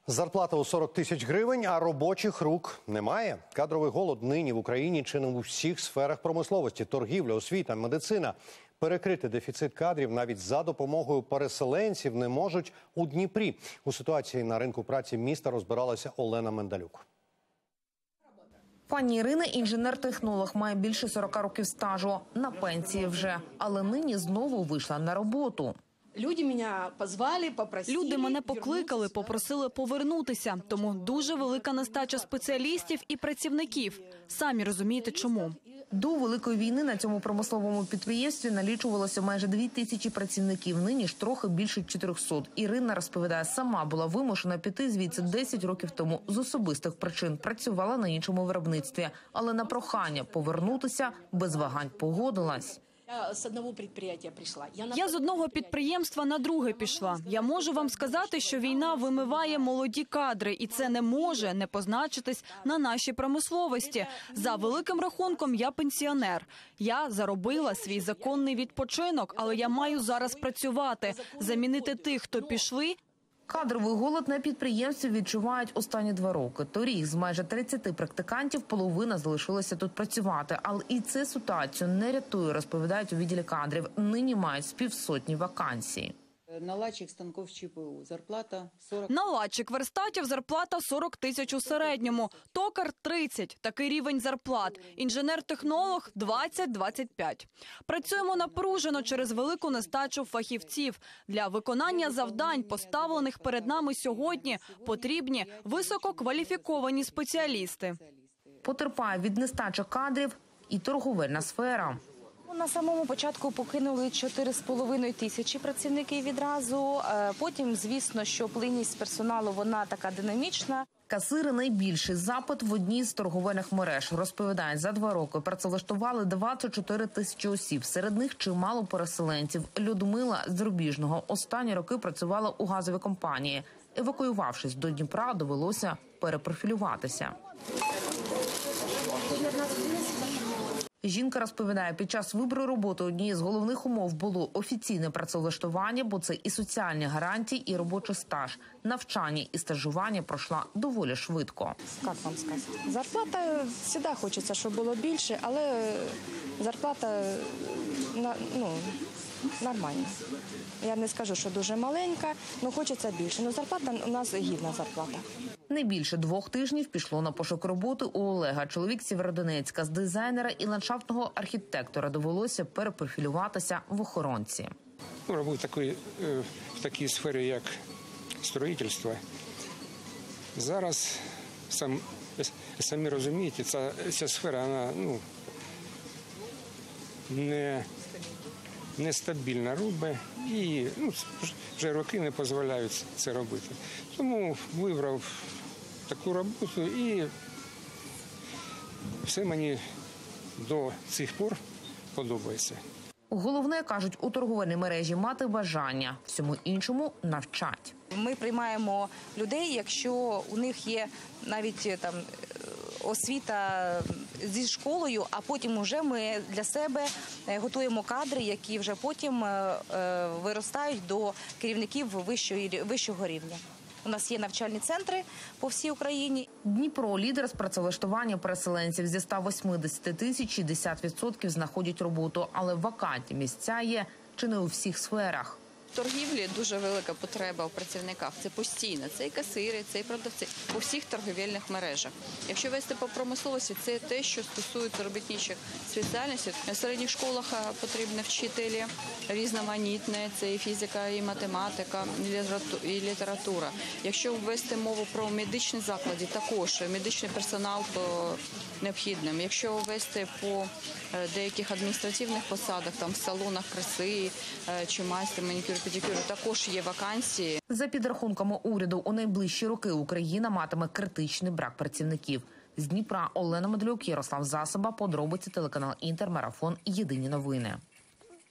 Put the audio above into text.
Зарплата у 40 тисяч гривень, а робочих рук немає. Кадровий голод нині в Україні чи не у всіх сферах промисловості, торгівля, освіта, медицина. Перекрити дефіцит кадрів навіть за допомогою переселенців не можуть у Дніпрі. У ситуації на ринку праці міста розбиралася Олена Мендалюк. Пані Ірина – інженер-технолог, має більше 40 років стажу. На пенсії вже. Але нині знову вийшла на роботу. Люди мене покликали, попросили повернутися. Тому дуже велика нестача спеціалістів і працівників. Самі розумієте, чому. До Великої війни на цьому промисловому підприємстві налічувалося майже 2000 працівників. Нині ж трохи більше 400. Ірина розповідає, сама була вимушена піти звідси 10 років тому з особистих причин. Працювала на іншому виробництві. Але на прохання повернутися без вагань погодилась. Я з одного підприємства на друге пішла. Я можу вам сказати, що війна вимиває молоді кадри, і це не може не позначитись на нашій промисловості. За великим рахунком, я пенсіонер. Я заробила свій законний відпочинок, але я маю зараз працювати, замінити тих, хто пішли. Кадровий голод на підприємстві відчувають останні 2 роки. Торік з майже 30 практикантів половина залишилася тут працювати. Але і це ситуацію не рятує, розповідають у відділі кадрів. Нині мають з півсотні вакансій. Наладчик станков ЧПУ, зарплата 40. Наладчик верстатів, зарплата 40 тисяч у середньому. Токар – 30. Такий рівень зарплат. Інженер-технолог – 20-25. Працюємо напружено через велику нестачу фахівців. Для виконання завдань, поставлених перед нами сьогодні, потрібні висококваліфіковані спеціалісти. Потерпає від нестачі кадрів і торговельна сфера. На самому початку покинули 4,5 тисячі працівників відразу. Потім, звісно, що плинність персоналу, вона така динамічна. Касири – найбільший запит в одній з торговельних мереж. Розповідають, за 2 роки працевлаштували 24 тисячі осіб. Серед них чимало переселенців. Людмила з Рубіжного останні роки працювала у газовій компанії. Евакуювавшись до Дніпра, довелося перепрофілюватися. Жінка розповідає, під час вибору роботи однією з головних умов було офіційне працевлаштування, бо це і соціальні гарантії, і робочий стаж. Навчання і стажування пройшла доволі швидко. Як вам сказати? Зарплата завжди хочеться, щоб було більше, але зарплата нормальна. Я не скажу, що дуже маленька, але хочеться більше. Зарплата у нас гідна зарплата. Не більше 2 тижнів пішло на пошук роботи у Олега. Чоловік з Сєвєродонецька, з дизайнера і ландшафтного архітектора довелося перепрофілюватися в охоронці. Робота в такій сфері, як будівництво. Зараз, самі розумієте, ця сфера вона, нестабільна робить і вже роки не дозволяють це робити. Тому вибрав таку роботу і все мені до цих пор подобається. Головне, кажуть, у торговельній мережі мати бажання, всьому іншому навчать. Ми приймаємо людей, якщо у них є навіть там освіта зі школою, а потім вже ми для себе готуємо кадри, які вже потім виростають до керівників вищого рівня. У нас є навчальні центри по всій Україні. Дніпро – лідер з працевлаштування переселенців. Зі 180 тисяч 60% знаходять роботу. Але вакантні місця є чи не у всіх сферах. В торгівлі дуже велика потреба у працівниках. Це постійно. Це і касири, це і продавці. По всіх торгівельних мережах. Якщо вести по промисловості, це те, що стосується робітничих спеціальностей. В середніх школах потрібні вчителі різноманітні. Це і фізика, і математика, і література. Якщо ввести мову про медичні заклади, також медичний персонал необхідним. Якщо ввести по деяких адміністративних посадах, там в салонах краси чи майстер манікюру, педикюру, також є вакансії. За підрахунками уряду, у найближчі роки Україна матиме критичний брак працівників. З Дніпра Олена Мендалюк, Ярослав Засоба, подробиці, телеканал Інтер, Марафон, Єдині новини.